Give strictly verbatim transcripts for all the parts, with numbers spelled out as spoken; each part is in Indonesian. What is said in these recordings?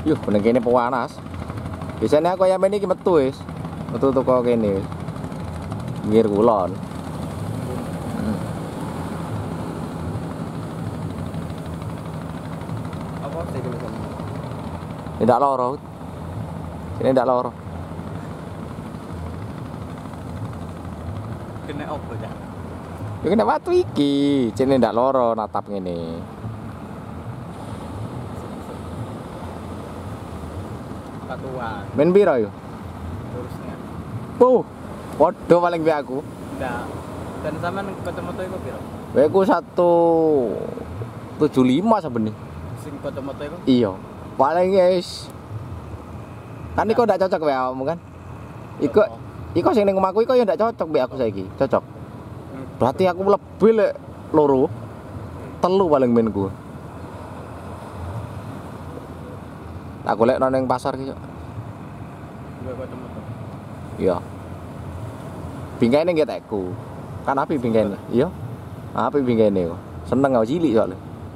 Yuh, bener kene pewanas. Biasanya aku ayam ini metu wis. Metu teko kene. Pinggir kulon. Hmm. Apa sih kalau sama? Tidak loro. Sini tidak loro. Kena apa ya? Ya kena watu iki. Sini tidak loro natap ngene. Patuan. Men piro yo? Terusnya. Puh. Podo paling be aku. Ndak. Dan sampean kacamata iku piro? Be aku satu tujuh lima sebenarnya. Sing kacamata iku? Iya. Paling guys. Kan iku ndak cocok be awakmu kan? Iku iku sing ning omahku iku ya ndak cocok be aku saiki. Cocok. Berarti aku lebih lek loro. Telu paling menku. Aku lek nang pasar ki. Gue kacamata. Iya. Bingkaine nggih tekku. Kan api bingkaine. Iya. Api bingkaine kok. Seneng aku cilik soalnya.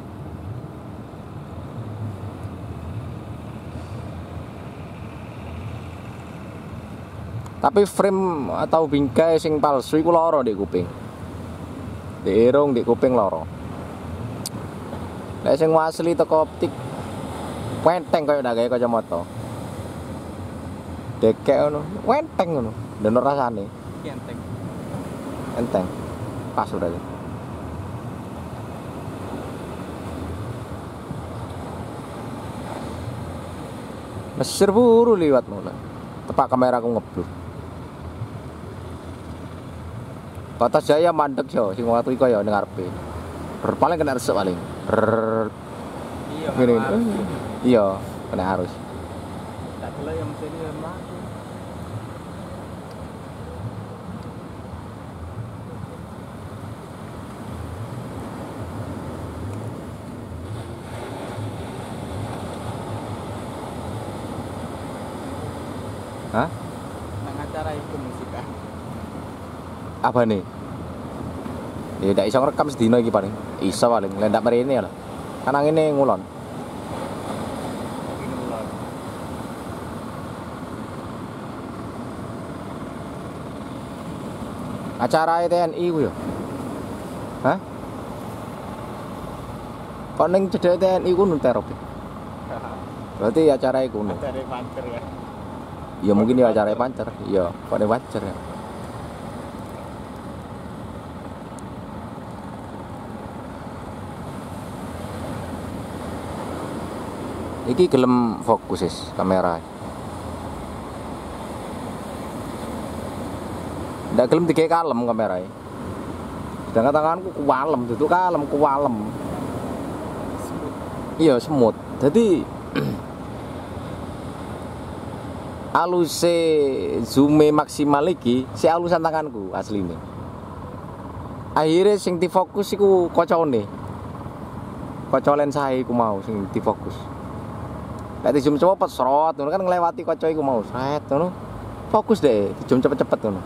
Tapi frame atau bingkai sing palsu iku loro di kuping. Di irung, di kuping loro. Lek sing asli teko optik wenteng koyo ndak gawe kacamata. Dekek ngono, wenteng ngono. Dan rasane Enteng. enteng. Pas udah. Mesir buru liwat mulai. Tepak kamera aku ngeblur. Batas Jaya mandek yo sing waktu iku ya ning ngarepe. Ber paling kena resep paling. Ber Iya. ngene. harus. Iya, kena harus. Tak kira yang mesti ini mah. Hah? Nang acara itu musik ah. Apa nih? Ya ndak iso ngerekam sedina iki paling. Iso paling, lek ndak mrene ya. Kan angine ngulon. Ini ulang. Acara T N I ku ya. Hah? Kok ning cedhek T N I ku nunterop. Berarti acara iku kuno. Acara panter ya. Ya mungkin ya acara pancer. Iya, kok ning pancer ya. Iki gelem fokus is kamera. Ndak gelem dikek kalem kamerae. Sedangkan tanganku kuwalem, duduk kalem kuwalem. Iya, semut. Jadi aluse zoom maksimal iki si alusan tanganku asline. Akhirnya sing difokus iku kocone. Kaca lensa iku mau sing difokus. Nek di zoom cepet serot ngono kan nglewati kaca iku mau sret ngono. Fokus deh, di zoom cepet-cepet ngono.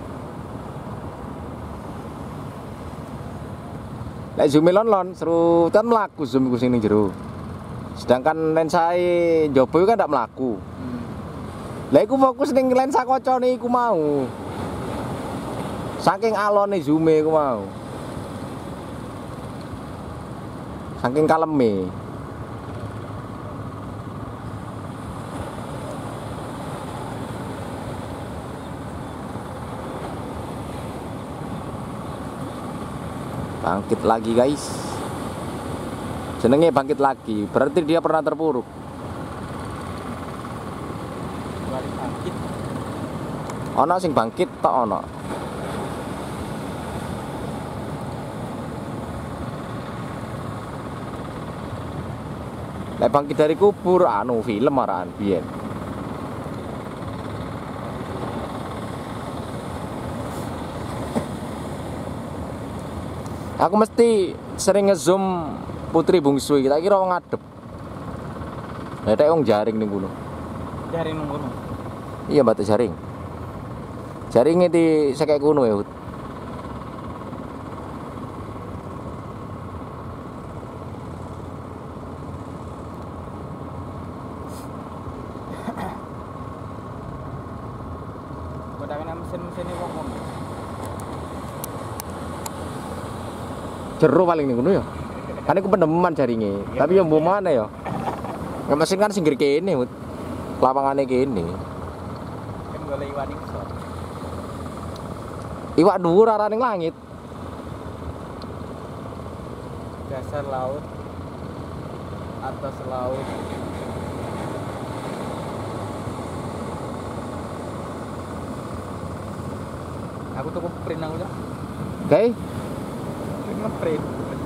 Nek zoom lon-lon seru kan mlaku zoom iku sing ning jero. Sedangkan lensa e njaba iku kan ndak mlaku. Lah iku fokus ning lensa kacane iku mau. Saking alone zoom-e iku mau. Saking kaleme. Bangkit lagi guys. Jenenge bangkit lagi, berarti dia pernah terpuruk. Balik bangkit. Ono sing bangkit tok ono. Lek bangkit dari kubur anu film arahan biyen. Aku mesti sering ngezoom putri bungsu iki, tak kira wong ngadep. Lah tek wong jaring ning kono. Jaring nang kono. Iya, batu jaring. Jaringnya di sekek kuno ya, Hud. jero paling ning ngono ya. Kan iku pendeman jaringe. Tapi yo mbok mana ya. Ya mesin kan singgir kene, Mut. Lapangane kene. Kan golek iwan iso. Iwak dhuwur arah ning langit. Dasar laut, atas laut. Aku tuh print aku ya. Oke. Ngeprint.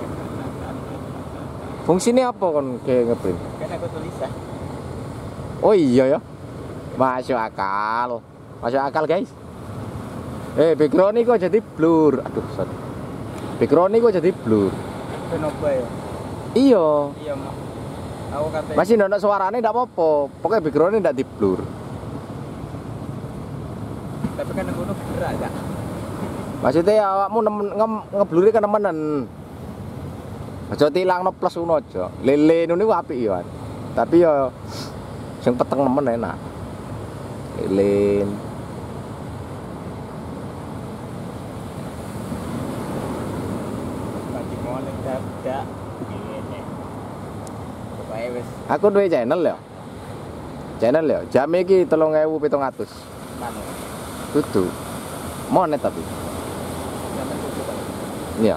Fungsinya apa kon kayak ngeprint? Kan aku tulisan. Oh iya ya. Masuk akal. Masuk akal, guys. Eh, background ini kok jadi blur. Aduh, sorry. Background ini kok jadi blur. Kenapa ya? Iya. Iya, Mak. Aku kata Masih ndak suaranya ndak apa-apa. Pokoknya background ini ndak di blur. tapi kan aku gerak ya. Maksudnya awakmu nge- ngebluri kan nemenan. Aja tilangno plus ngono aja. Lele niku apik ya. Tapi ya sing peteng nemen enak. Lele. Bagi molek dadak ngene. Pokoke wis Aku duwe channel ya. Channel ya. Jam iki tiga ribu tujuh ratus. manu. Dudu. Monet tapi. Sampai tutup. Iya.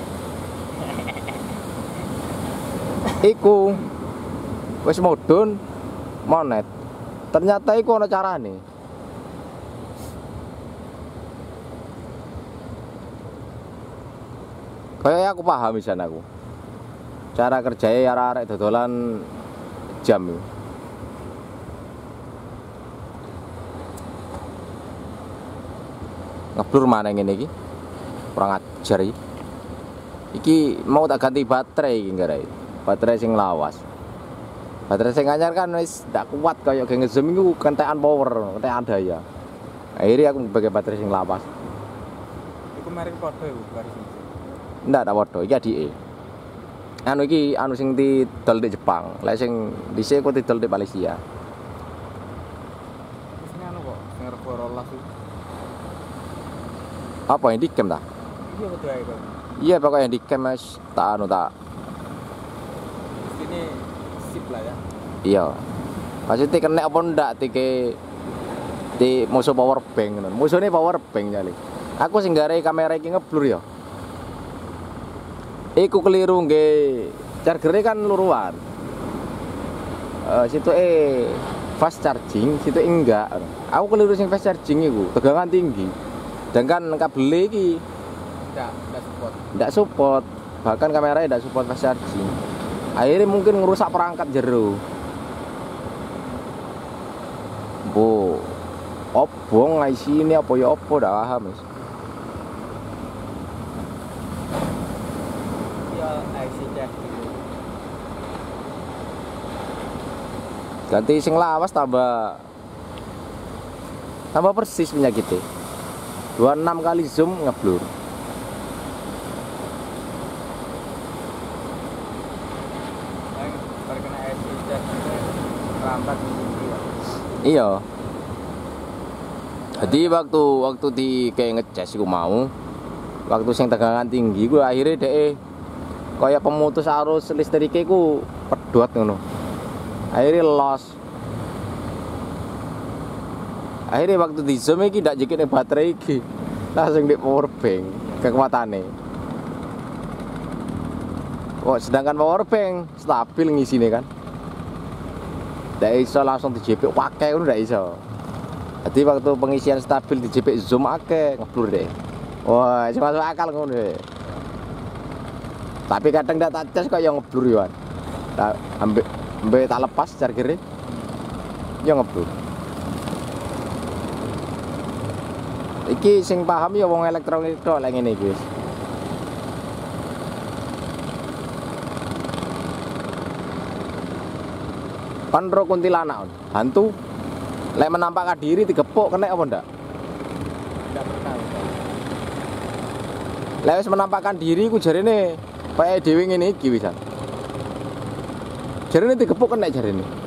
Iku wis mudhun monet. Ternyata iku ana carane. Kayak aku paham pisan aku. Cara kerjanya arek-arek dodolan jam iki. Ngeblur mana ngene iki? Kurang ajar iki. Iki mau tak ganti baterai iki nggarai. Baterai sing lawas. Baterai sing anyar kan wis ndak kuat kaya ge ngezoom iku kentekan power, kentekan daya. Akhirnya aku pakai baterai sing lawas. Iku mari padha iku karo sing. Ndak tak padha, iki adike. Anu iki anu sing didol di Jepang, lek sing dhisik kok didol di Malaysia. Wis anu kok sing rego rolas iku. Apa yang dikem ta? Iya betul ae kok. Iya pokoknya dikem Mas, tak anu tak. Ini sip lah ya. Iya. Maksudnya kena apa ndak tike di musuh power bank ngono. Musuhnya power bank nyali. Aku sing gare kamera iki ngeblur ya. Iku keliru nggih. Chargere kan luruan. Eh situ eh fast charging, situ enggak. Aku keliru sing fast charging iku, tegangan tinggi. Sedangkan kabel iki Enggak, enggak support. ndak support. Bahkan kameranya ndak support fast charging. Akhirnya mungkin ngerusak perangkat jero. Bu, obong ngai sini apa ya apa ndak paham Mas. Ya I C check. Ganti sing lawas tambah tambah persis penyakitnya. dua puluh enam kali zoom ngeblur. Baru kena I C check lambat tinggi. Iya. Jadi waktu waktu di kayak ngecas iku mau, waktu sing tegangan tinggi gue akhirnya deh kayak pemutus arus listriknya ku pedot ngono. Akhirnya loss. Akhirnya waktu di zoom iki ndak jekene baterai iki. Langsung di power bank kekuatannya. Oh, sedangkan power bank stabil ngisine kan. Ndak iso langsung di J P pakai ngono ndak iso. Jadi waktu pengisian stabil di J P zoom akeh ngeblur deh. Wah, masuk akal ngono deh. Tapi kadang ndak tak cas kok yang ngeblur yo. Tak ambek ambek tak lepas chargere. Yo ngeblur. Iki sing paham ya wong elektronik tok lek ngene iki wis. Kan ro kuntilanak, hantu lek menampakkan diri digepuk kena apa ndak? Enggak pernah. Lek wis menampakkan diri ku jarene kaya dhewe ngene iki wisan. Jarene digepuk kena jarene.